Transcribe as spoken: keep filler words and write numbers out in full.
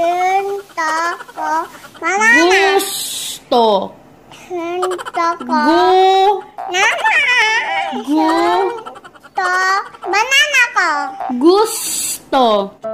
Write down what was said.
Gusto ko banana. Gusto. Gusto ko Gu. Nana. Gu. Gusto banana ko. Gusto.